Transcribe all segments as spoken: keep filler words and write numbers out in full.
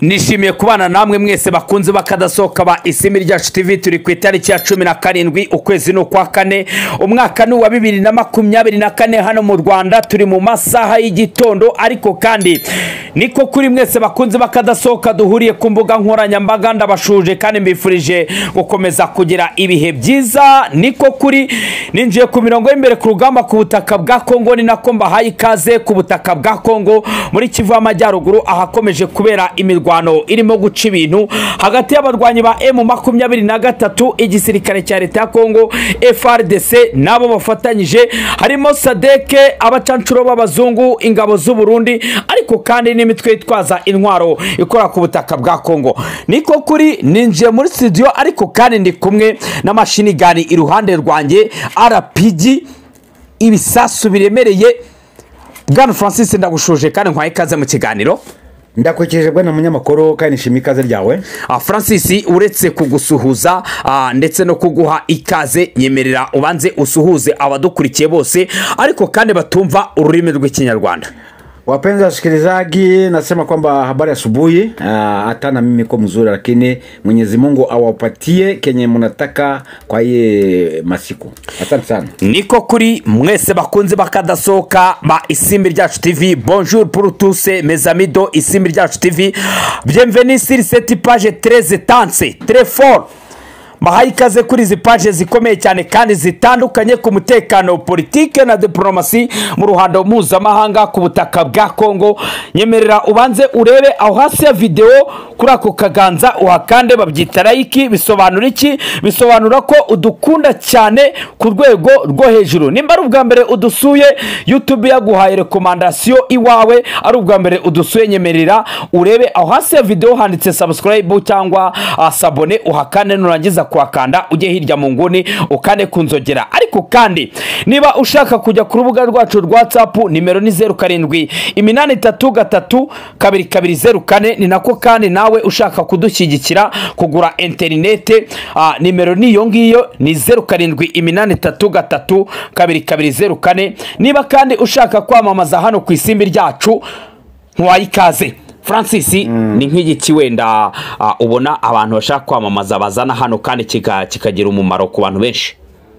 nishimiye kubana namwe mwese bakunze bakadasohoka ba Isimi ryacu T V. Turi ku itariki ya cumi na karindwi ukwezi no kwa kane umwaka ni wa bibiri na makumyabiri na kane hano mu Rwanda. Turi mu masaha y'igitondo, ariko kandi niko kuri mwese bakunze bakadasohoka duhuriye ku mbuga nkoranyambaga. Ndabashuje kandi mbifurije gukomeza kugira ibihe byiza. Niko kuri ninjiye ku mirongo y'imbere ku rugamba ku butaka bwa Kongo, ni nako mbahaye ikaze ku butaka bwa Kongo muri Kivu y'Amajyaruguru, ahakomeje kubera imirwano irimo guca ibintu hagati y'abarwanyi ba M makumyabiri na gatatu, igisirikare cya leta ya Kongo F R D C nabo bafatanyije, harimo Sadeke, abacancuro b'abazungu, ingabo z'u Burundi, ariko kandi n'imitwe itwaza intwaro ikora ku butaka bwa Kongo. Niko kuri ninjiye muri studio, ariko kandi ndi kumwe na mashini gani iruhande rwanjye R P G, ibisasu biremereye. Bwana Francis ndagushuje kandi nkwaye ikaze mu kiganiro. Ndakwekeje bwana munyamakuru kandi nshimiye ikaze ryawe. Ah Francis, uretse kugusuhuza uh, ndetse no kuguha ikaze, nyemerera ubanze usuhuze abadukurikiye bose ariko kandi batumva ururimi rw'ikinyarwanda. Wapenzi wasikilizaji, nasema kwamba habari asubuhi. Uh, hata na mimi kwa mzuri, lakini Mwenyezi Mungu awapatie kenye mnataka kwa ye masiku. Asante sana. Niko kuri mwese bakunze bakadasohoka ba Isimi ryacu T V. Bonjour pour tous mes amis do Isimi ryacu T V. Bienvenue sur cette page très intense, très fort. Mahaye ikaze kuri izi page zikomeye cyane kandi zitandukanye ku mutekano, politike na diplomasi mu ruhando mpuzamahanga ku butaka bwa Kongo. Nyemerera ubanze urebe aho hasi ya video kuri ako kaganza uhakande, babyita like. Bisobanura iki? Bisobanura ko udukunda cyane ku rwego rwo hejuru. Nimba ari ubwa mbere udusuye, YouTube yaguhaye recommendation iwawe, ari ubwa mbere udusuye, nyemerera urebe aho hasi ya video handitse subscribe cyangwa uh, sabone, uhakane nurangiza kwakanda ujye hirya mu nguni ukane kunzogera. Ariko kandi niba ushaka kujya ku rubuga rwacu rwa WhatsApp, nimero ni zero karindwi iminani itatu gatatu kabiri kabiri zero kane. Ni nako kandi nawe ushaka kudushyigikira kugura interinete, uh, nimero ni iyo ngiyo, ni zero karindwi iminani itatu gatatu kabiri kabiri zero kane. Niba kandi ushaka kwamamaza hano ku Isimi ryacu, nkwaye ikaze. Francis, mm. ni nk'igiki wenda uh, ubona abantu bashaka kwamamaza bazana hano kandi kikagira umumaro ku bantu benshi?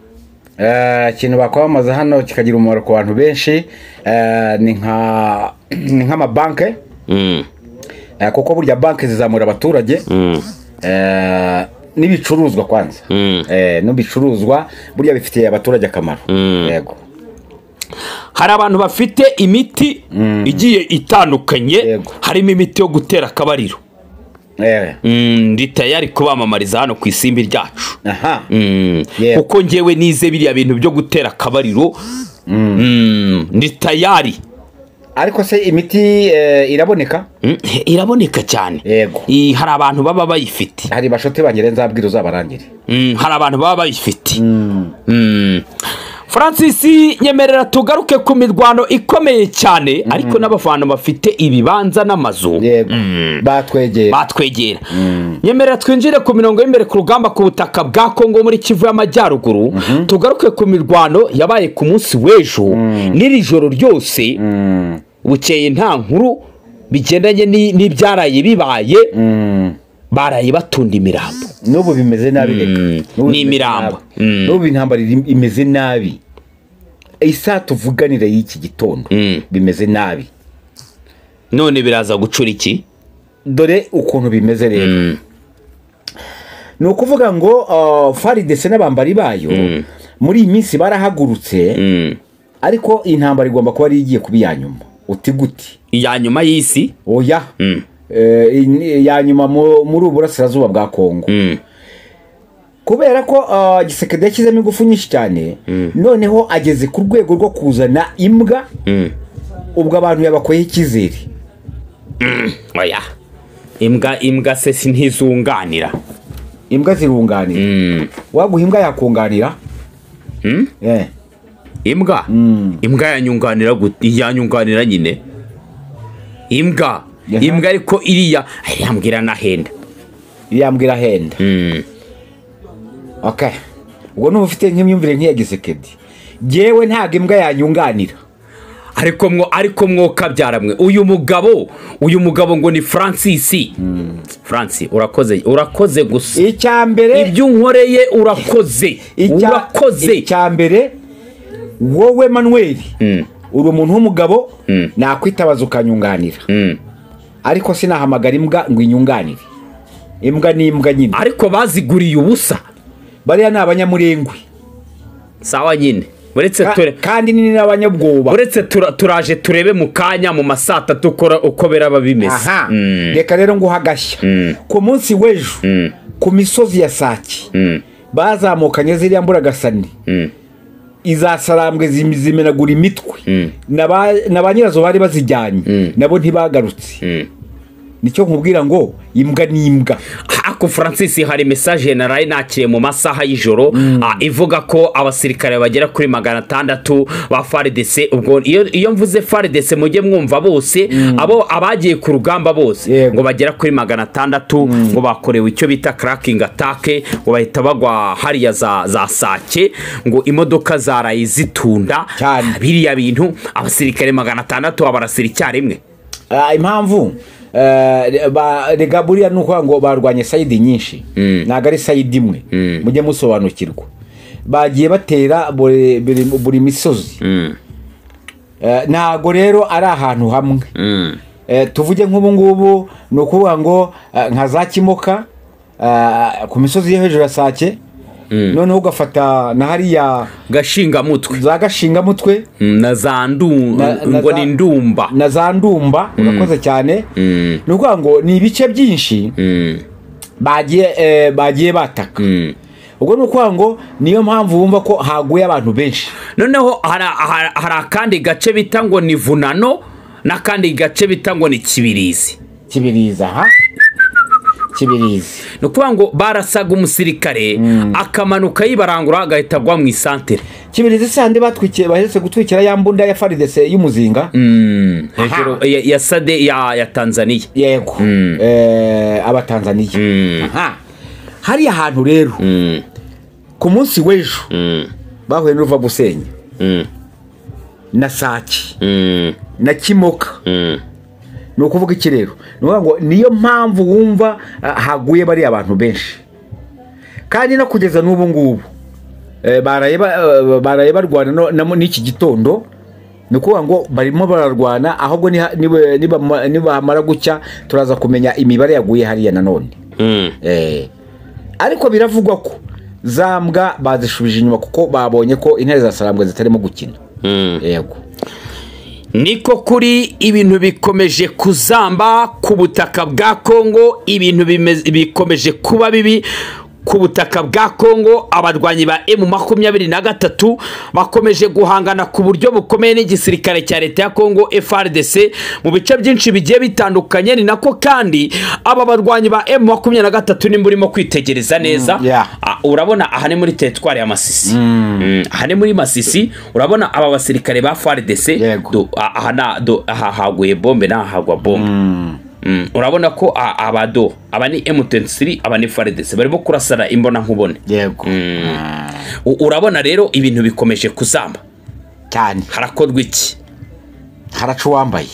Eh, kintu bakwamamaza hano kikagira umumaro ku bantu benshi, eh, ni nka ni nk'ama banke. Mm. Eh, kuko burya banke zizamura abaturage. Mm. Eh, n'ibicuruzwa kwanza. Mm. Eh, n'ibicuruzwa burya bifitiye abaturage akamaro. Mm. Yego. Hari abantu bafite imiti mm. igiye itandukanye. Yego. Harimo imiti yo gutera akabariro. Eh. Mm, ndi tayari kubamamariza hano ku Isimi ryacu. Aha. Mm. Yego. Kuko ngewe nize biriya bintu byo gutera akabariro. Mm. Mm, ndi tayari. Ariko se imiti uh, iraboneka? Mm, iraboneka cyane. Yego. I, hari abantu baba bayifite. Hari bashote bangire nzabwira uzabarangire. Mm, hari abantu baba bayifite. Mm. Mm. Francis, nyemerera tugaruke ku mirwano ikomeye cyane, mm. ariko n'abafana bafite ibibanza n'amazu. Yego. Mm. Batwegera. Batwegera. Mm. Nyemerera twinjire ku mirongo y'imbere ku rugamba ku butaka bwa Kongo muri Kivu y'Amajyaruguru. Mm -hmm. Tugaruke ku mirwano yabaye ku munsi w'ejo. Mm. N'iri joro ryose. Mm. Bukeye nta nkuru bigendanye n'ibyaraye bibaye. Mm. Baraye batunda imirambo. Nubu bimeze nabi reka. Mm. Ni imirambo. Mm. Nubu intambara imeze nabi. Isa tuvuganira y'iki gitondo. Mm. Bimeze nabi. None biraza gucura iki? Dore ukuntu bimeze rero. Mm. No kuvuga ngo uh, F R D C n'abambari bayo mm. muri iyi minsi barahagurutse. Mm. Ariko intambara igomba kuba ari igiye kubiyanyuma. Uti guti? Iyanyuma y'isi? Oya. Mm. Eh, ya nyuma muri uburasirazuba bwa Kongo. Mm. Kubera ko uh, Gisekedi yakizemo ingufu nyinshi cyane. Mm. Noneho ageze ku rwego rwo kuzana imbwa. Mm. Ubwo abantu yabakoye ikizere. Mm. Oya. Imbwa imbwa se sintizunganira. Imbwa zirunganira. Mm. Waguha imbwa yakunganira? Mm? Eh. Imbwa? Mm. Imbwa yanyunganira gute? Yanyunganira nyine. Imbwa Yaha. Imbwa ariko iriya yambwira na henda. Yambwira henda. Mm. Okay. Ubwo no ufite nk'imyumvire nk'iya Gisekedi. Jewe ntago imbwa yanyunganira. ariko mwo ariko mwoka byaramwe uyu mugabo uyu mugabo ngo ni Francis mm. Francis urakoze urakoze gusa icyambere ibyo unkoreye urakoze urakoze icyambere wowe Manuel mm. uri umuntu w'umugabo mm. nakwitabaza ukanyunganira mm. ariko sinahamagara imbwa ngo inyunganire imbwa ni imbwa nyine ariko baziguriye ubusa bariya ni abanyamurengwe sawa nyine uretse ture kandi ni n'abanyabwoba uretse turaje turebe mu kanya mu masata tukora uko beraba bimeze mm. reka rero ngo hagashya mm. ku munsi w'ejo mm. ku misozi ya Sake mm. bazamukanye ziriya mburagasani mm. izasarambwe zimenagura imitwe mm. n'abanyirazo bari bazijyanye mm. nabo ntibagarutse mm. nicyo nkubwira ngo imbwa ni imbwa. Ako Francis hari message generale nakire mu masaha y'ijoro mm. ivuga ko abasirikare bagera kuri magana atandatu ba F A R D C. Ubwo iyo iyo mvuze F A R D C mujye mwumva bose mm. abo abagiye ku rugamba bose yeah. ngo bagera kuri magana atandatu mm. ngo bakorewe icyo bita cracking attack ngo bahita bagwa hariya za za Sake ngo imodoka zaraye zitunda biriya bintu abasirikare magana atandatu abarasira icyarimwe. Uh, impamvu Uh, ba rega buriya nuko ngo barwanye side nyinshi mm. naga ari side imwe mm. mujye musobanukirwa bagiye batera buri buri misozi mm. uh, nago rero ari ahantu hamwe mm. uh, tuvuge nk'ubu ngubu nukuvuga ngo uh, nka za Kimoka uh, ku misozi yo hejuru ya Sake mm. none ugafata na hariya gashinga mutwe za gashinga mutwe mm, na za ndumba ngo ni ndumba na za ndumba mm. urakoze cyane mm. nuko ngo ni ibice byinshi mm. bagiye eh, bagiye bataka mm. ubwo nuko ngo niyo mpamvu bumva ko haguye abantu benshi. Noneho hari hari akandi gace bita ngo ni Vunano na kandi gace bita ngo ni Kibirizi Kibiriza ha Kibirizi nukuvuga ngo barasaga umusirikare mm. akamanuka yibarangura agahita gwa mu isantere. Kibirizi sande batwikiye bahetse gutwikira ya mbunda ya F A R D C y'umuzinga mm. hejuru ya, ya Sade ya ya Tanzania yego mm. eh aba Tanzania mm. aha hari ahantu rero mm. ku munsi w'ejo mm. bahuye n'uva gusenya mm. na Sake mm. na Kimoka mm. no kuvuga iki rero ngo niyo mpamvu wumva uh, haguye bari abantu benshi kandi no kugeza n'ubu ngubu e, baraye uh, baraye barwana no n'iki gitondo nuko ngo barimo bararwana ahubwo niba niba niba hamara gucya turaza kumenya imibare yaguye hariya nanone mm. eh ariko biravugwa ko zambwa bazishubije inyuma kuko babonye ko intare za Sarambwe zitarimo gukina mm. yego niko kuri ibintu bikomeje kuzamba ku butaka bwa Kongo ibintu bikomeje kuba bibi ku butaka bwa Kongo. Abarwanyi ba M makumyabiri na gatatu bakomeje guhangana ku buryo bukomeye n'igisirikare cya leta ya Kongo F A R D C mu bice byinshi bigiye bitandukanye. Ni nako kandi aba barwanyi ba M makumyabiri na gatatu ni murimo kwitegereza neza mm, yeah. uh, urabona aha ni muri teritwari ya Masisi mm. mm, aha ni muri Masisi urabona aba basirikare ba F A R D C do aha na do aha haguye bombe na hagwa bombe mm. Mm, urabona ko abado abani M twenty-three abani F A R D C barimo kurasara imbona nkubone yego mm. uh. urabona rero ibintu bikomeje kuzamba cyane. Harakorwa iki? Haracuwambaye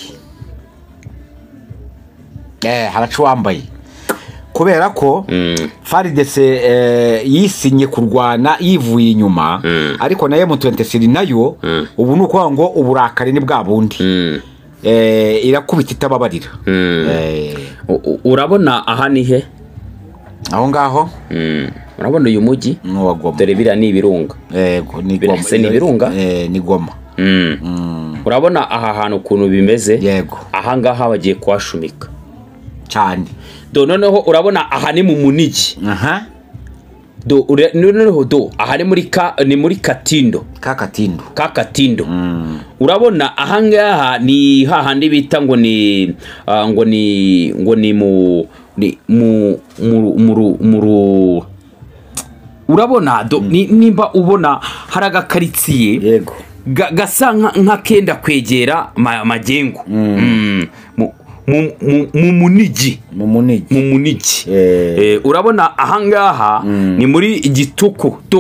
eh haracuwambaye kubera ko mm. F A R D C eh, yisinye kurwana yivuye inyuma mm. ariko na M twenty-three nayo mm. ubu nuko ngo uburakari ni bwa bundi mm. eh irakubita itababarira mm. eh urabona aha ni he aho ngaho mm. urabona uyu mugi no Goma dore bira ni ibirunga yego ni Goma ni ibirunga eh ni Goma mm. mm. urabona aha hantu kuntu bimeze yego aha ngaha bagiye kwashumika cyane do noneho urabona aha ni mu munigi aha do noneho do aha ni muri ka ni muri Katindo ka Katindo ka Katindo mm. urabona aha ngaha ni hahandi bita ngo ni uh, ngo ni ngo ni mu ni mu mu mu urabona do mm. ni nimba ubona haraga karitsiye yego gasa nka kenda kwegera Magengo mm. mm. mu mu munigi mu munigi mu munigi eh urabona aha ngaha mm. ni muri Gituku do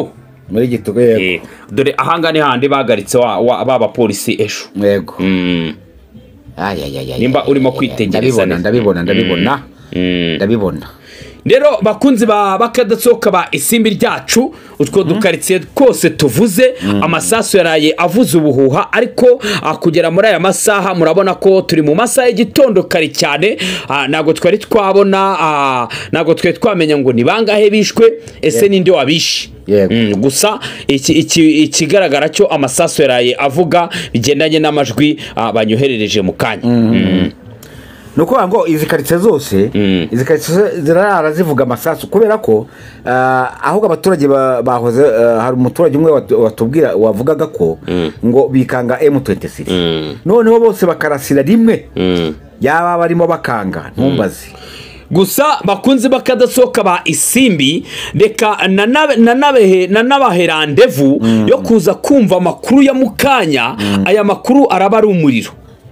muri Gitogo yego. Eh, dore ahanga ni handi bagaritse wa, wa baba polisi ejo. Yego. Mm. Ay ay ay. Nimba urimo kwitegereza ndabibona ndabibona ndabibona. Ndabibona. Rero bakunzi ba bakadasohoka ba isimbi ryacu utwo dukaritsiye kose tuvuze amasasu yaraye avuze ubuhuha ariko kugera muri aya masaha murabona ko turi mu masaha y'igitondo kare cyane nago twari twabona nago twe twamenya ngo ni bangahe bishwe ese ninde wabishe gusa ikigaragara cyo amasasu yaraye avuga bigendanye n'amajwi banyoherereje mu kanya. nuko ngo izi karitsiye zose izi karitsiye zirara zivuga amasasu kubera ko ahubwo abaturage bahoze hari umuturage umwe watubwira wavugaga ko ngo bikanga M twenty-six noneho bose bakarasira rimwe yaba barimo bakanga ntumbaze gusa bakunzi bakadasohoka ba isimbi reka nanabehe nanabahe randevu yo kuza kumva amakuru ya mukanya aya makuru araba ari umuriro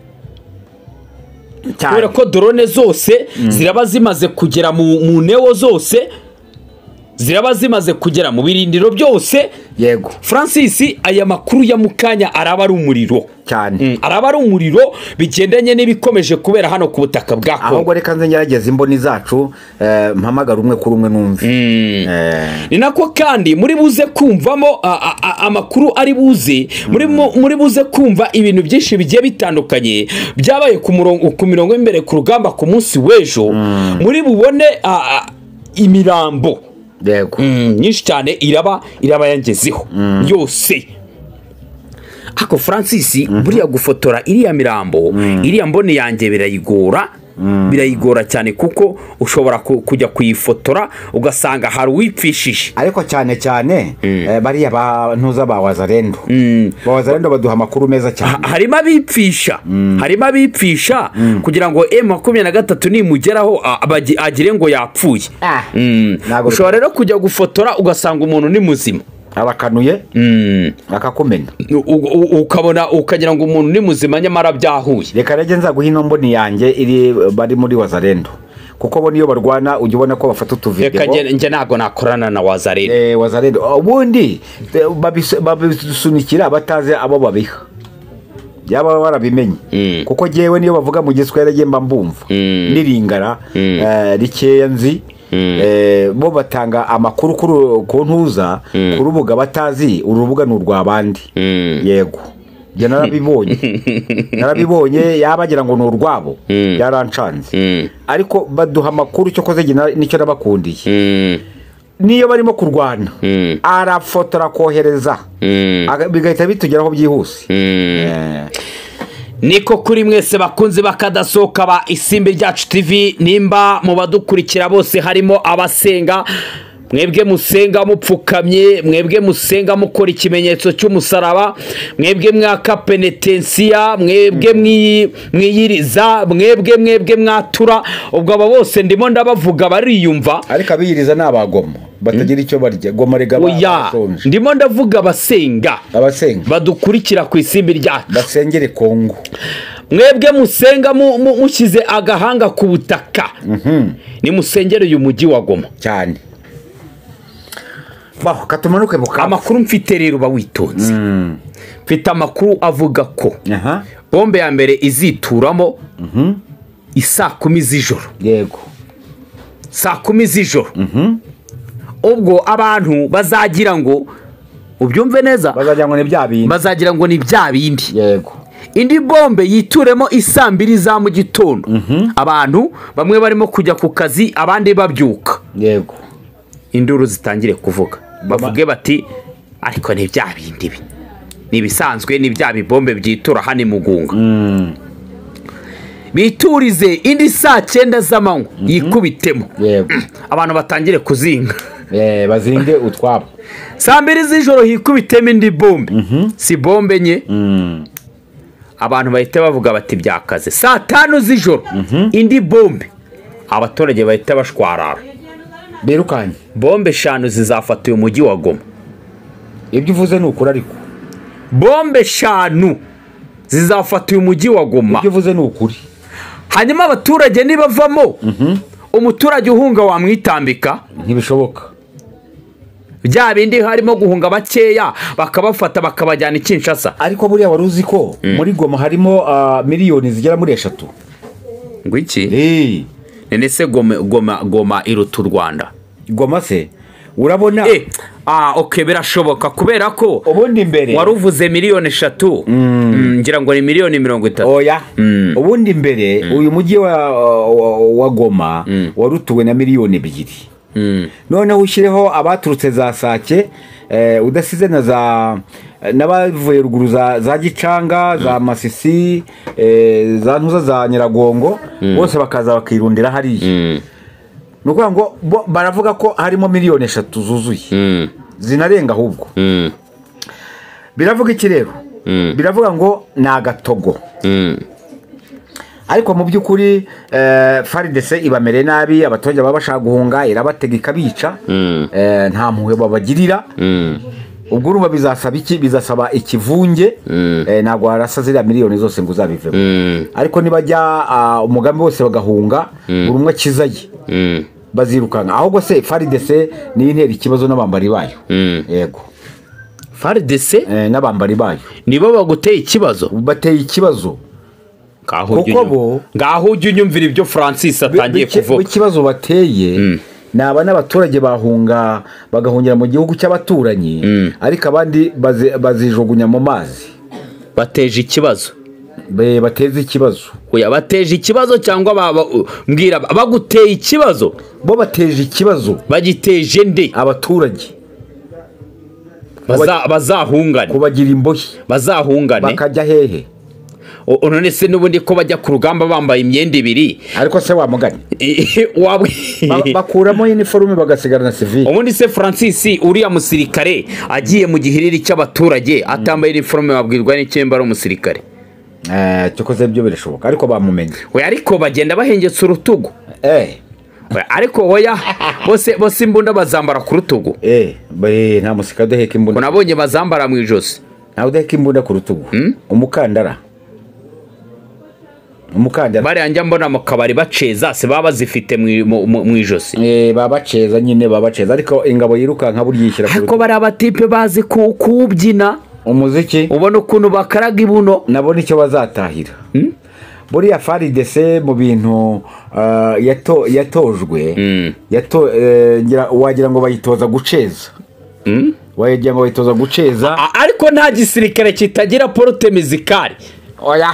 kubera ko drone zose ziraba zimaze kugera mu neo zose ziraba zimaze kugera mu birindiro byose yego Francis aya makuru ya mukanya araba ari umuriro cyane araba ari umuriro bigendanye n'ibikomeje kubera hano ku butaka bwako ahubwo reka nze ngerageze imboni zacu mpamagara umwe kuri umwe numve ni nako kandi muri buze kumvamo amakuru ari buze muri muri buze kumva ibintu byinshi bigiye bitandukanye byabaye ku murongo ku mirongo imbere ku rugamba ku munsi w'ejo muri bubone imirambo yego nyinshi cyane iraba iraba yangezeho yose ako Francis buriya gufotora iriya mirambo iriya mbone yanjye birayigora birayigora cyane kuko ushobora kujya kuyifotora ugasanga hari uwipfishije ariko cyane cyane bariya bantuza ba wazarendo ba wazarendo baduha amakuru meza cyane harimo abipfisha harimo abipfisha kugira ngo M makumyabiri na gatatu nimugeraho agire ngo yapfuye ushobora rero kujya gufotora ugasanga umuntu ni muzima abakanuye akakumena ukabona ukagira ngo umuntu ni muzima nyamara byahuye reka rege nzaguha ino mboni yanjye iri bari muri wazarendo kuko bo niyo barwana ujye ubona ko bafata utuvideo reka nge ntago nakorana na wazarendo eh wazarendo ubundi babisunikira bataze abo babiha yaba barabimenye kuko jewe niyo bavuga mu giswahili nge mba mbumva niringara rikeya nzi bo batanga amakuru ku ntuza ku rubuga batazi urubuga n'urwabandi yego je narabibonye narabibonye yabagira ngo n'urwabo yarancanze ariko baduha amakuru cyo koze nicyo nabakundiye niyo barimo kurwana arafotora kohereza bigahita bitugeraho byihuse niko kuri mwese bakunze bakadasohoka ba isimbi ryacu T V nimba mu badukurikira bose harimo abasenga mwebwe musenga mupfukamye mwebwe musenga mukora ikimenyetso cy'umusaraba mwebwe mwaka penetensiya mwebwe mwiyiriza mwebwe mwebwe mwatura ubwo aba bose ndimo ndabavuga bariyumva ariko abiyiriza n'abagomo batagira icyo barya goma rega basonje ndimo ndavuga abasenga abasenga badukurikira ku isimbi ryacu basengere Kongo mwebwe musenga mushyize agahanga ku butaka ni musengere uyu mujyi wa Goma cyane baho katumanuke muka amakuru mfite rero bawitonze mfite amakuru avuga ko bombe ya mbere izituramo isaa kumi z'ijoro yego saa kumi z'ijoro ubwo abantu bazagira ngo ubyumve neza bazagira ngo ni bya bindi bazagira ngo ni bya bindi yego indi bombe yituremo isaa mbiri za mu gitondo abantu bamwe barimo kujya ku kazi abandi babyuka yego induru zitangire kuvuga bavuge bati ariko ni bya bindi bi ni bisanzwe ni bya bibombe byitura hano Mugunga biturize indi saa cyenda z'amanywa yikubitemo yego abantu batangire kuzinga eh bazinge utwabo saa mbiri z'ijoro hikubitemo indi bombe si bombe nye abantu bahita bavuga bati byakaze saa tanu z'ijoro indi bombe abaturage bahita bashwarara berukanye bombe eshanu zizafata uyu mujyi wa Goma ibyo uvuze ni ukuri ariko bombe eshanu zizafata uyu mujyi wa Goma ibyo uvuze ni ukuri hanyuma abaturage nibavamo umuturage uhunga wamwitambika ntibishoboka bya bindi harimo guhunga bakeya bakabafata bakabajyana i Kinshasa. ariko buriya wari uzi ko muri Goma harimo ah, miliyoni zigera muri eshatu. ngo iki Eh, nene se Goma Goma Goma iruta u Rwanda. Goma se urabona Eh, ah okay birashoboka kubera ko ubundi mbere wari uvuze miliyoni eshatu mm, ngira ngo ni miliyoni mirongo itatu. oya ubundi mbere uyu mujyi wa, wa, wa Goma warutuwe na miliyoni ebyiri. Mm. noneho ushyireho abaturutse za Sake eh, udasize na za n'abavuye ruguru za, za Gicanga za Masisi eh, za Ntuza za Nyiragongo bose bakaza bakirundira hariya. Mm. nukuvuga ngo bo- baravuga ko harimo miliyoni eshatu zuzuye Mm. zinarenga ahubwo. Mm. biravuga iki rero Mm. biravuga ngo ni agatogo. Mm. ariko mu by'ukuri eh, F A R D C ibamere nabi, abaturage baba bashaka guhunga irabatega ikabica. Mm. eh, nta mpuhwe babagirira. Mm. ubwo urumva bizasaba iki? Bizasaba ikivunge. Mm. eh, ntabwo harasa ziriya miliyoni zose ngo uzabivemo. Mm. ariko nibajya ah, umugambi wose bagahunga buri umwe akizaye Mm. bazirukanka. ahubwo se F A R D C niyo intera ikibazo n'abambari bayo. Mm. yego F A R D C eh, n'abambari bayo nibo baguteye ikibazo. bateye ikibazo Ngaho kuko ujya bo unyum- ngaho ujya unyumvira ibyo Francis atangiye Bike- kuvuga. ikibazo bateye ni aba n'abaturage bahunga bagahungira mu gihugu cy'abaturanyi ariko abandi bazi- bazijugunya mu mazi. Bateje ikibazo. Be- bateze ikibazo Oya bateje ikibazo cyangwa baba mbwira baguteye ikibazo bo bateje ikibazo bagiteje nde abaturage Baza- bazahungane kubagira imbohe bazahungane bakajya hehe. O- none se n'ubundi ko bajya ku rugamba bambaye imyenda ibiri ariko se wamugani Wabwi- Ba- bakuramo uniforme bagasigara na civil. ubundi se Francis uriya musirikare agiye mu gihiriri cy'abaturage atambaye uniforme babwirwa n'icyemba ari umusirikare. eh cyokoze byo birashoboka ariko bamumenye. Oya ariko bagenda bahengetse urutugu. eh Oya, ariko oya bose bose imbunda bazambara ku rutugu. eh be nta musika udaheka Ko imbunda. nabonye bazambara mu ijosi. nta udaheka imbunda ku rutugu. umukandara umukandara Bariya njya mbona mu kabari baceza se baba bazifite mu- mu mu- mu ijosi. eh babaceza nyine babaceza ariko ingabo yirukanka burya yishyira ku Ariko rutugu. bari abatipe bazi ku- kuwubyina umuziki ubona ukuntu bakaraga ibuno. nabona icyo bazatahira. buriya F A R D C mu bintu ah, yato- yatojwe yato- eh, ngira- wagira ngo bayitoza guceza. wagira ngo bayitoza guceza. A- ariko nta gisirikare kitagira porute mizikari. oya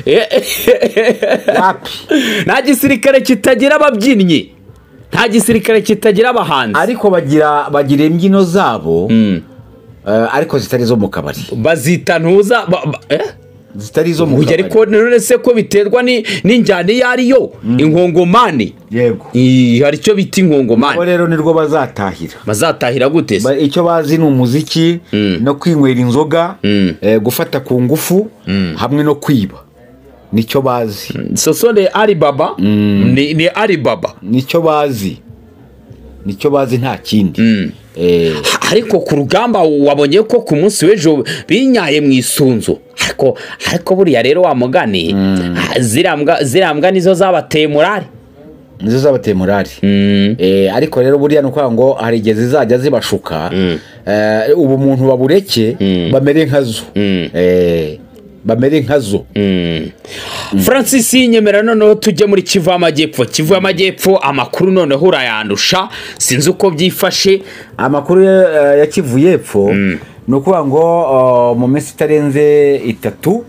wapi Nta gisirikare kitagira ababyinnyi, nta gisirikare kitagira abahanzi. ariko bagira bagira imbyino zabo eh, ariko zitari zo mu kabari Bazita ntuza ba- ba- eh? zitari zo mu Burya kabari. ariko none se ko biterwa ni- n'injyana iyo ariyo inkongomani. yego I- hari icyo bita bo inkongomani. rero nirwo bazatahira. Bazatahira gute se? Ba- icyo bazi ni umuziki no kwinywera inzoga eh, gufata ku ngufu hamwe no kwiba nicyo bazi. Soso ni Alibaba ni ni Alibaba. nicyo bazi nicyo bazi nta kindi. eh, Ariko ku rugamba wabonye ko ku munsi w'ejo binyaye mu isunzu. Ariko ariko buriya rero wa mugani zirambwa zirambwa nizo zabateye morale. nizo zabateye morali. eh, ariko rero buriya ni ukuvuga ngo hari igihe zizajya zibashuka eh, ubu muntu babureke bamere nkazo. eh, bamere nkazo. Francis nyemera noneho tujye muri Kivu y'Amajyepfo. Kivu y'Amajyepfo amakuru noneho urayandusha sinzi uko byifashe. amakuru ya ya Kivu y'Epfo ni ukuvuga ngo uh, mu minsi itarenze itatu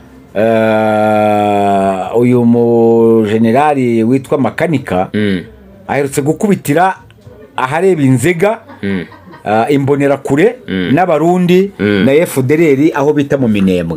uh, uyu mujenerali witwa Makanika aherutse gukubitira ahareba inzega uh, imbonerakure n'abarundi na F D L R aho bita mu Minembwe.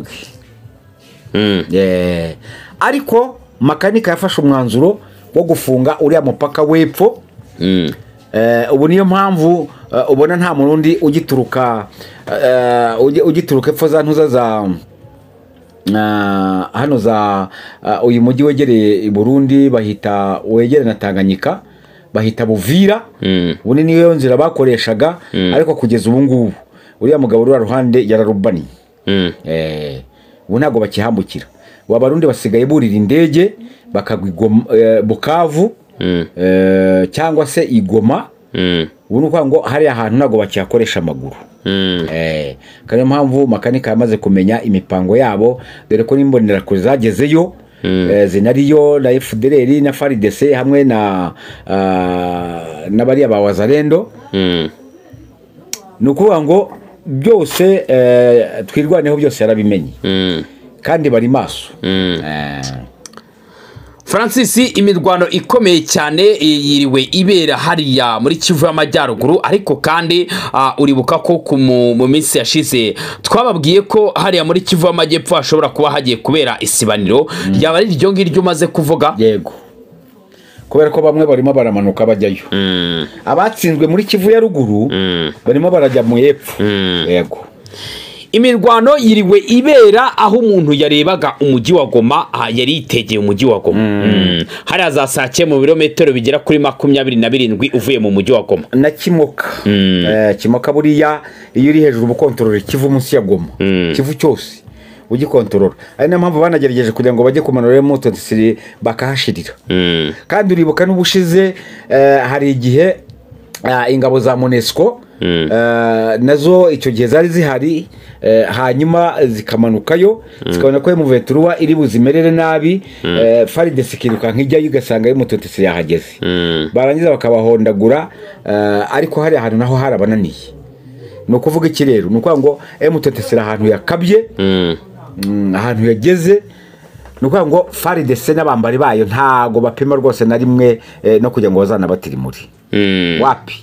Yeah. ariko Makanika yafashe umwanzuro wo gufunga uriya mupaka w'epfo. Eh, ubu niyo mpamvu eh, ubona nta murundi ugituruka eh, ugi- ugituruka epfo za ntuza za ah, hano za ah, uyu mujyi wegereye i Burundi bahita wegereye na Tanganyika bahita Buvira. ubu ni niyo nzira bakoreshaga ariko kugeza ubu ngubu uriya mugabo uri ruhande yararubani. eh ubu ntabwo bakihambukira. Abarundi basigaye burira indege bakagwa i Goma- eh, Bukavu eh, cyangwa se i Goma ubu ni ukuvuga ngo hariya hantu ntabwo bakihakoresha amaguru. Eh, kandi niyo mpamvu makanika yamaze kumenya imipango yabo, dore ko n'imbonerakure zagezeyo eh, zinariyo na F D L R na F A R D C hamwe na uh, n'abariya ba Wazalendo. Ni ukuvuga ngo byose eh, twirwaneho byose yarabimenye kandi bari maso. eh. Francis, imirwano ikomeye cyane yiriwe ibera hariya muri Kivu y'Amajyaruguru, ariko kandi uh, uribuka ko mu minsi yashize twababwiye ko hariya muri Kivu y'Amajyepfo hashobora kuba hagiye kubera isibaniro. mm. Yaba ari iryo ngiryo umaze kuvuga? Yego, kubera ko bamwe barimo baramanuka bajyayo. mm. Abatsinzwe muri Kivu ya ruguru mm. barimo barajya mu yepfo. mm. Yego, imirwano yiriwe ibera aho umuntu yarebaga umujyi wa Goma, yari yitegeye umujyi wa Goma. mm. mm. hariya za Sake mu birometero bigera kuri makumyabiri na birindwi uvuye mu mujyi wa Goma na Kimoka. mm. eh, Kimoka buriya iyo uri hejuru ubukontorora Kivu munsi ya Goma. mm. Kivu cyose ugikontorora, ari nayo mpamvu banagerageje kugira ngo bajye kumanura mutotsi bakahashirira. mm. Kandi uribuka n'ubushize eh, hari igihe uh, ingabo za MONUSCO mm. uh, nazo icyo gihe zari zihari, uh, hanyuma zikamanukayo mm. zikabona ko M vingt trois iri buzimerere nabi. mm. uh, F A R D C kiruka nkijya yugasanga y'umutotsi yahageze. mm. Barangiza bakabahondagura, uh, ariko hari ahantu naho harabananiye. No kuvuga iki rero, nuko ngo M vingt trois ahantu yakabye, mm. mm, ahantu yageze, nuko ngo F A R D C n'abambari bayo ntago bapima rwose na rimwe eh, no kujya ngo bazana batiri muri. mm. Wapi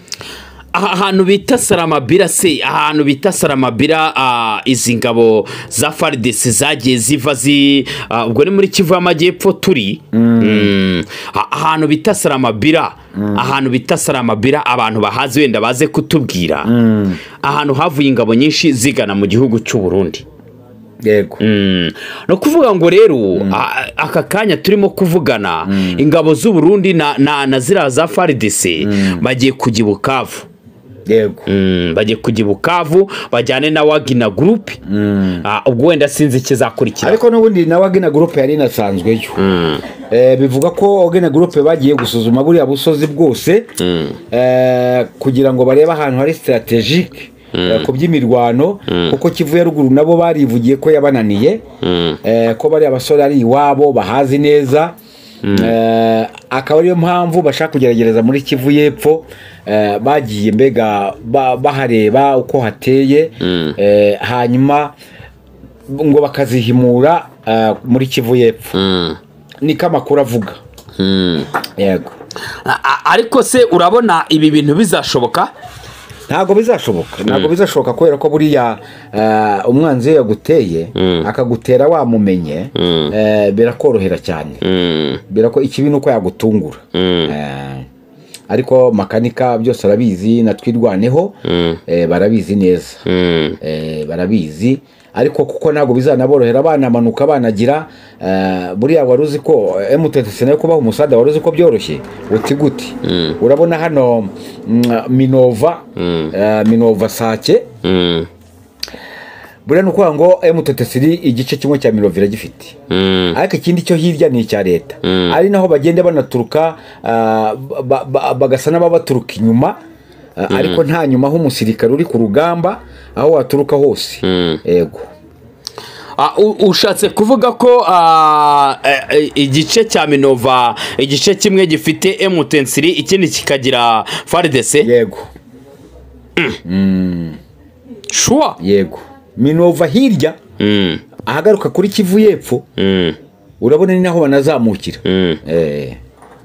ahantu bita Saramabira se, ahantu bita Saramabira, uh, izi ngabo za F A R D C zagiye ziva zi uh, ubwo ni muri Kivu y'Amajyepfo turi. mm. mm. ahantu bita Saramabira, mm. ahantu bita Saramabira abantu bahazi wenda baze kutubwira. mm. ahantu havuye ingabo nyinshi zigana mu gihugu cy'u Burundi. Yego. mm. no kuvuga ngo rero mm. aka kanya turimo kuvugana, mm. ingabo z'u Burundi na na, na zira za F A R D C mm. bagiye kujya Bukavu. Yego. mm. bagiye kujya Bukavu bajyane na Wagner Group. mm. ah, ubwo wenda sinzi kizakurikira, ariko n'ubundi na Wagner Group yari nasanzweyo. mm. eh, bivuga ko Wagner Group bagiye gusuzuma buriya busozi bwose, mm. eh, kugira ngo barebe ahantu hari strategique mm. ku by'imirwano. mm. kuko Kivu ya ruguru nabo barivugiye ko yabananiye. mm. eh, ko bari abasore ari iwabo bahazi neza. mm. eh, akaba ariyo mpamvu bashaka kugeragereza muri Kivu y'Epfo. eh, bagiye mbega ba, bahareba uko hateye. mm. eh, hanyuma ngo bakazihimura uh, muri Kivu y'Epfo. mm. Niko amakuru avuga. mm. Yego, ariko se urabona ibi bintu bizashoboka? ntago bizashoboka. ntago bizashoboka kubera ko buriya uh, umwanzi yaguteye mm. akagutera wamumenye. mm. uh, birakorohera cyane. mm. birako ikibi nuko yagutungura. mm. uh, ariko makanika byose arabizi, natwirwaneho. mm. uh, barabizi neza. mm. uh, barabizi, ariko kuko ntago bizanaborohera abana manuka banagira. uh, buriya waruzi ko M vingt trois nayo kubaho umusada waruzi ko byoroshye uti guti. mm. urabona hano mm, Minova. mm. uh, Minova Sake. mm. buriya nuko ngo M vingt trois igice kimwe cya Minova iragifite. mm. ariko ikindi cyo hirya ni icya leta. mm. ari naho bagenda banaturuka, uh, ba, ba, bagasa n'ababaturuka inyuma. uh, mm. ariko nta nyuma h'umusirikare uri ku rugamba aho waturuka hose. mm. Yego. Uh, ushatse kuvuga ko uh, igice cya Minova igice kimwe gifite M vingt trois ikindi kikagira F A R D C. Yego. mm. mm. Shua. Yego, Minova hirya mm. ahagaruka kuri Kivu y'Epfo. mm. urabona ni naho banazamukira. mm. eh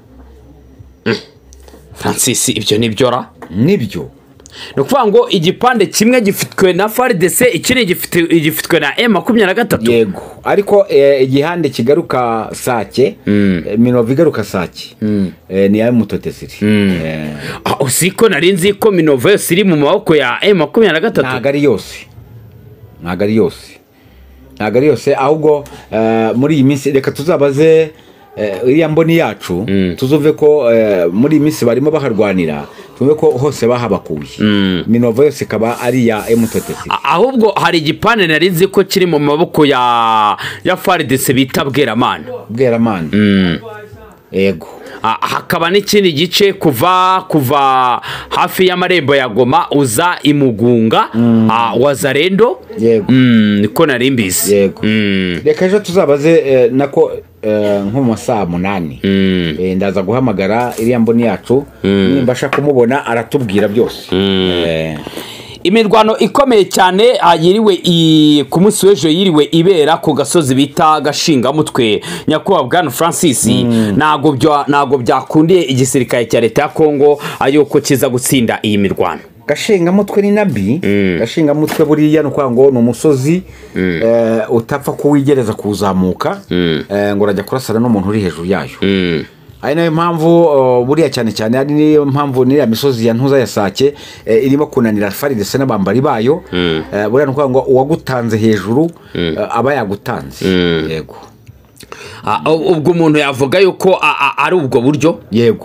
mm. Francis, ibyo nibyo ra nibyo. no kuvuga ngo igipande kimwe gifitwe na F A R D C, ikindi gifitwe igifitwe na M makumyabiri na gatatu. Yego, ariko eh, igihande kigaruka Sake. mm. eh, Minova igaruka Sake. mm. eh, ni ya mutotesiri. mm. eh. ah, usiko narinzi ko Minova yose iri mu maboko ya M makumyabiri na gatatu. ntago ari yose, ntago ari yose, ntago ari yose, ahubwo uh, muri iyi minsi reka tuzabaze uh, iriya mboni yacu. mm. tuzuve ko uh, muri iyi minsi barimo baharwanira, tuve ko hose bahabakuye. mm. Minova yose kaba ari ya M vingt trois. ahubwo hari igipande narinzi ko kiri mu maboko ya ya F A R D C bita Bweramana. Bweramana. mm. Yego. Ah, hakaba n'ikindi gice kuva kuva hafi y'amarembo ya Goma uza imugunga ah, Wazalendo Yego. mm, niko nari mbizi Yego. mm. Reka ejo tuzabaze eh, nako eh, nko mu masaha munani Mm. eh, ndaza guhamagara iriya mboni yacu nimbasha kumubona aratubwira byose eh, Imirwano ikomeye cyane ah, yiriwe i- ku munsi w'ejo yiriwe ibera ku gasozi bita Gashingamutwe nyakubahwa Bwana Francis ntago bya ntago byakundiye igisirikare cya leta ya Kongo ayuko kiza gutsinda iyi mirwano. Gashingamutwe ni nabi Gashingamutwe buriya nuko ngo ni umusozi eh, utapfa kuwigereza kuzamuka eh, ngo urajya kurasana n'umuntu uri hejuru yayo Mm. ari nayo mpamvu uh, buriya cyane cyane ari niyo mpamvu niriya misozi ya Ntuza ya Sake eh, irimo kunanira F A R D C n'abambari bayo eh, buriya nuko ngo uwagutanze hejuru eh, aba yagutanze yego Ah, ubwo umuntu yavuga yuko ah, ah, ari ubwo buryo yego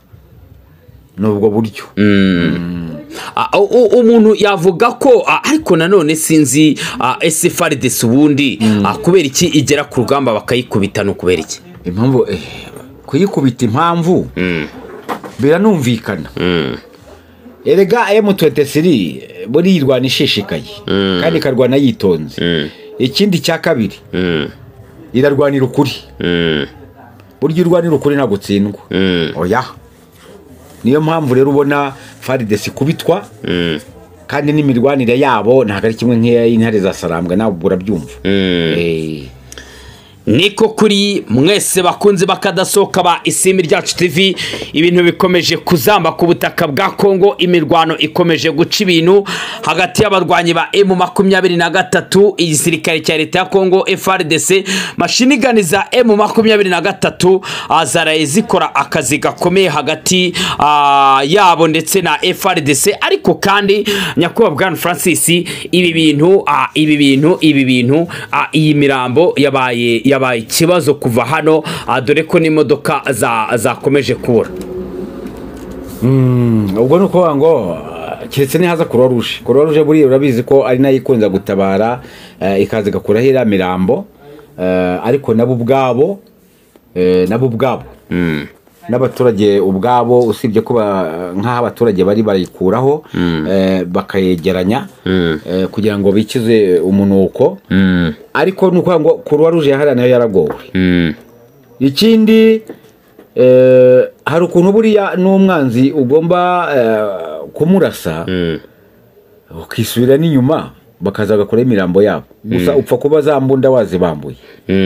nubwo buryo Ah, u- u- umuntu yavuga ko ah, ariko nanone sinzi ah, ese F A R D C ubundi ah, kubera iki igera ku rugamba bakayikubita no kubera iki impamvu eh, kuyikubita impamvu biranumvikana erega M twenty-three buri irwana ishishikaye kandi ikarwana yitonze ikindi cya kabiri irarwanira ukuri burya irwanira ukuri ntabwo utsindwa oya niyo mpamvu rero ubona F A R D C kubitwa kandi n'imirwanire yabo ntabwo ari kimwe nk'intare za Sarambwe nawe urabyumva eh niko kuri mwese bakunze bakadasohoka ba Isimbi Ryacu T V ibintu bikomeje kuzamba ku butaka bwa Kongo imirwano ikomeje guca ibintu hagati y'abarwanyi ba M makumyabiri na gatatu igisirikare cya leta ya Kongo F A R D C mashiniganiza M makumyabiri na gatatu azaraye zikora akazi gakomeye hagati ah, yabo ndetse na F A R D C ariko kandi nyakubahwa Bwana Francis ibi bintu ah, ibi bintu ibi bintu ah, iyi mirambo yabaye yabaye ikibazo kuva hano ah, dore ko n'imodoka za zakomeje kubura. ubwo nuko ngo kiretse ni haza Croix Rouge Croix Rouge buri urabizi ko ari nayo ikunza gutabara eh, ikaza gakuraho ira mirambo eh, ariko nabo ubwabo eh, nabo ubwabo n'abaturage ubwabo usibye ko nk'aho abaturage bari barayikuraho eh, bakayegeranya eh, kugira ngo bikize umunuko ariko nuko ngo Croix Rouge yahara nayo yaragowe ikindi eh, hari ukuntu buriya n'umwanzi ugomba eh, kumurasa ukisubira n'inyuma bakaza gakora imirambo yabo gusa upfa kuba zambunda wazibambuye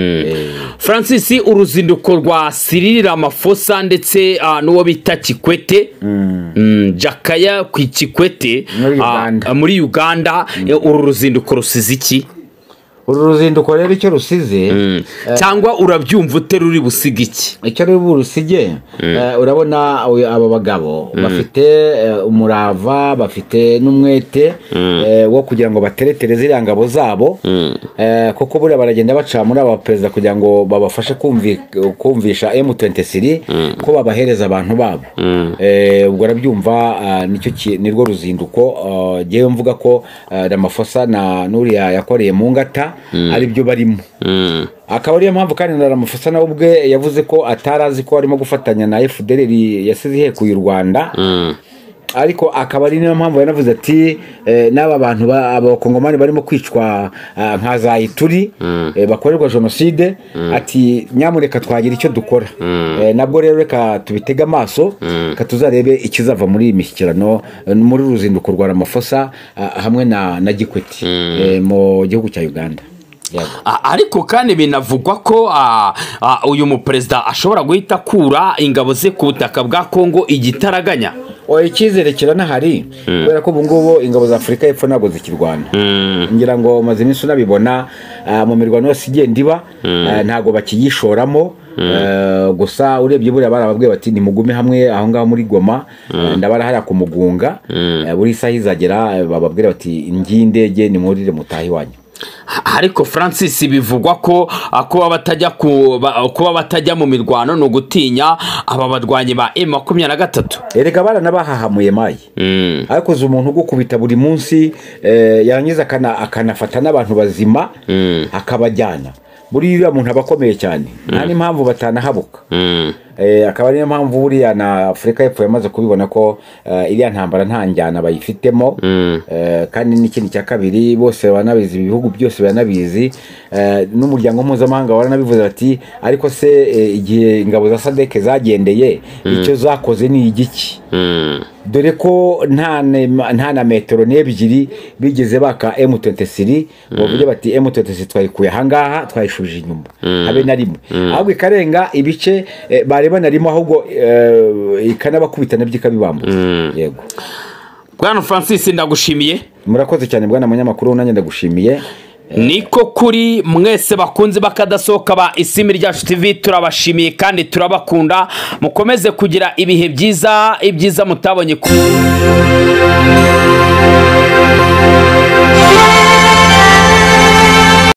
Francis uruzinduko rwa Cyril Ramaphosa ndetse uh, n'uwo bita Kikwete mm. Jakaya ku Kikwete muri Uganda, uh, muri Uganda uru ruzinduko rusize iki uru ruzinduko rero icyo rusize mm. uh, cyangwa urabyumva uteruri busiga iki icyo ruri burusige mm. uh, urabona aba bagabo mm. bafite uh, umurava bafite n'umwete mm. uh, wo kugira ngo bateretere ziriya ngabo zabo mm. uh, kuko buriya baragenda baca muri aba perezida kugira ngo babafashe kumvisha M twenty-three mm. ko babahereza abantu babo mm. uh, ubwo arabyumva uh, nicyo nirwo ruzinduko uh, jewe mvuga ko uh, Ramaphosa na nuriya yakoreye mu ngata Mm. ari byo barimo mm. akaba ariyo mpamvu kandi na Ramaphosa nawe ubwe yavuze ko atarazi ko arimo gufatanya na F D L R yasize ihekuye u Rwanda mm. ariko akaba ari niyo mpamvu yanavuze ati eh, n'aba bantu abakongomani barimo kwicwa uh, nka za Ituri mm. eh, bakorerwa genocide mm. ati nyamureka twagira icyo dukora mm. eh, nabwo rero reka tubitega amaso mm. katuzarebe ikizava muri imishyikirano muri ruzinduko rwa Ramaphosa uh, hamwe na na Kikwete mm. eh, mu gihugu cya Uganda. Yeah. Ariko kandi binavugwa ko uh, uh, uyu muperezida ashobora guhita kura ingabo ze ku butaka bwa Kongo igitaraganya o ikizere kiranahari kubera ko ubungubu ingabo za Afrika y'Epfo ntabwo zikirwana ngira ngo maze iminsi nabibona uh, mu mirwano yose igenda iba uh, ntabwo bakigishoramo uh, gusa urebye buriya barababwiye bati ni mugume hamwe aho ngaho muri Goma uh, ndabara hari ku Mugunga uh, buri saha izagera uh, bababwira bati ngindege ni murire mutahi wanyu. Ariko Francis bivugwa ko kuba batajya kuba batajya mu mirwano no gutinya aba badwanyi ba M makumyabiri na gatatu erega bana nabahahamuye mayi mm. ariko zo umuntu gukubita buri munsi eh, yarangiza kana akanafata n'abantu bazima mm. akabajyana buri uriya muntu abakomeye cyane nta mm. n'impamvu batanahabuka mm. eh, akaba ariyo mpamvu buriya na Afurika y'Epfo yamaze kubibona ko eh, iriya ntambara nta njyana bayifitemo eh, kandi n'ikindi cya kabiri bose banabizi ibihugu byose banabizi eh, n'umuryango mpuzamahanga waranabivuze ati ariko se eh, igihe ingabo za Sadek zagendeye icyo zakoze ni igiki dore ko nta nta na metero n'ebyiri bigeze baka M twenty-three bavuye bati M twenty-three twayikuye ahangaha twayishuje inyuma habe na rimwe ahubwo ikarenga ibice eh, bareba na rimwe ahubwo eh, ikanabakubitana by'ikabibambu yego. Bwana Francis ndagushimiye. Murakoze cyane bwana munyamakuru nanjye ndagushimiye. Niko kuri mwese bakunze bakadasohoka ba Isimbi Ryacu T V turabashimiye kandi turabakunda mukomeze kugira ibihe byiza ibyiza mutabonye ku